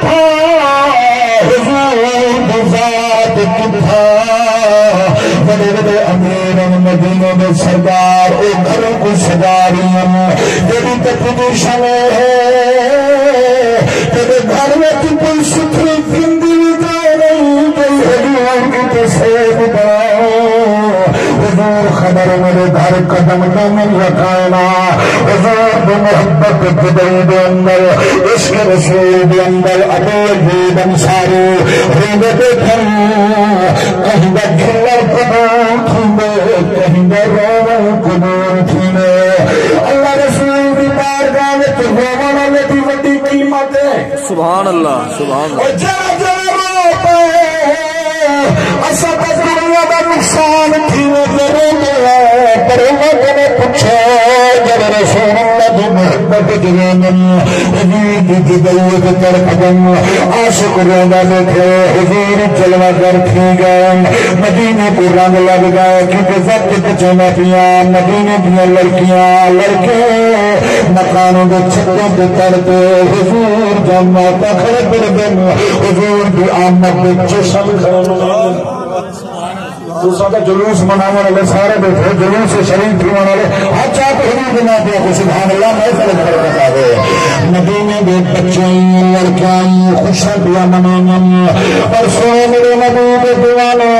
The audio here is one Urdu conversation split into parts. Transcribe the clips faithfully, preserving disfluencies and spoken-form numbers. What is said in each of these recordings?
کتھا حضور بزاد کتھا بڑے بڑے امیر مدینے میں سردار او گھروں کو سجا رہی ہیں تیری تپوشن ہے تیرے گھر میں کوئی ستھری زندگی کا نہیں کوئی حضور کی تصویر بناؤ حضور خبر میرے گھر قدم قدم رکھانا حضور کی محبت بدری دے اندر عشق رسول دے اندر ابو عید انصاری روندے دیکھن کہیں دا جھلر قبول تھیندے کہیں دا روون قبول تھیندے اللہ رسول دی بارگاہ وچ روون والے دی وڈی قیمت ہے سبحان اللہ سبحان اللہ جا جا رو پے اسا دنیا دا نقصان تھینے کرے گا پر لوگوں نے پوچھا جب رسول اللہ کی محبت جوانن حضور کی جدویت کر قدم عاشق رونا دیکھے حضور جلوہ کر تھی گئے مدینے کو رنگ لگ گئے کیونکہ وقت بچنا پیا مدینے دیا لڑکیاں لڑکے مکانوں کے چھتوں کے تڑتے حضور جمع تخر پر دن حضور کی آمد کے جشن کرنا دوسرا کا جلوس منانے والے سارے بیٹھے جلوس سے شریف تھی والے ہر چاہ کو حضور بنا دیا کو سبحان اللہ میں فرق کر بتا دے مدینے دے بچے لڑکیاں خوشاں دیا منانا اور سوئے میرے نبی دے دیوانے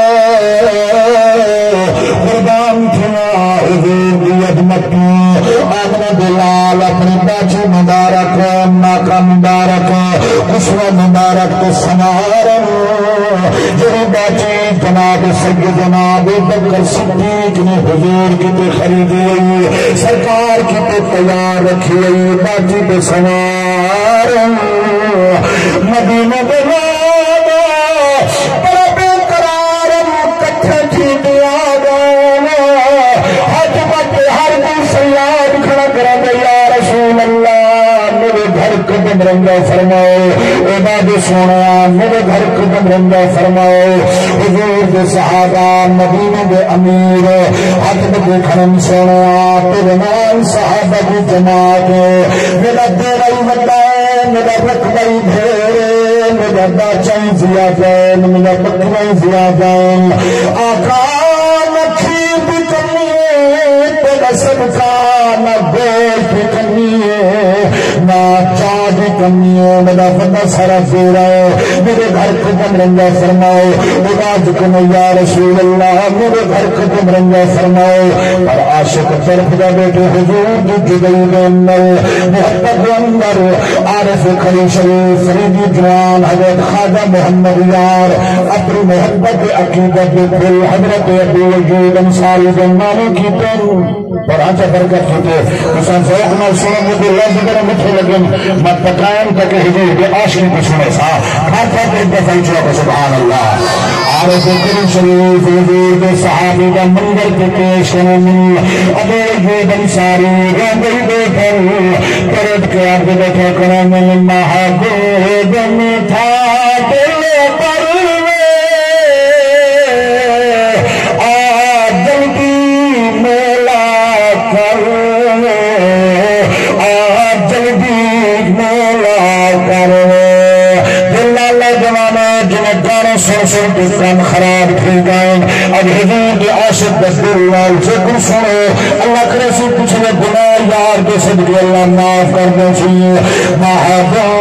قربان تھنا حضور دی عظمت آمنہ دلال اپنی باچی مبارک ناکا مبارک خسوہ مبارک تو سنارن جو باچی جناب سیدنا ابو بکر صدیق نے حضور کی تے خریدی ہوئی سرکار کی تے تیار رکھی ہوئی باجی بے سوار مدینہ دے وادہ بڑا بے قرار کٹھے تھی دیا گانا حج بچے ہر دوسرے یاد کھڑا کرا دے یا رسول اللہ میرے گھر قدم رنگا فرماؤ عباد سونا میرے گھر قدم رنگا فرماؤ حضور دے صحابہ مدینہ دے امیر حق دے کھرم سونا تیرے نام صحابہ کی جماعت میرا دیرائی بتائے میرا رقبائی بھیرے میرا باچائی زیادین میرا پکرائی زیادین آقا نکھیر بھی کرنی ہے تیرا صدقہ نہ گوش بھی کرنی ہے نہ چاہ بھی کرنی ہے میرا فتح سارا زیرہ ہے میرے گھر قدم رنگا فرماؤ عباد کن یا رسول اللہ میرے گھر قدم رنگا فرماؤ اور عاشق طرف دا بیٹے حضور دی جدئی دے اندر محبت دے اندر عارف خلی شریف فریدی جوان حضرت خواجہ محمد یار اپنی محبت عقیدت دل حضرت ابو عید انصاری دے نامی کی پن اور آنچہ برکت ہوتے حسن فیق میں سنوں مجھے اللہ ذکر مٹھے لگن مت پکائم تک حضور کے عاشقی کو سنے سا کھات کھات ایک دفعہ چوکا سبحان اللہ عارف خلی شریف حضور دے صحابی دا منظر کے پیش کرنے ابو عید انصاری گاندری بیٹھر کرد کے عبد بیٹھے کرنے محبوب میٹھا دل پر سر کے کام خراب تھی گئے اب حضور کے عاشق دستور لال سے کچھ سنو اللہ کرے سے کچھ نے گناہ یار کے صدقے اللہ معاف کر دے چاہیے محبوب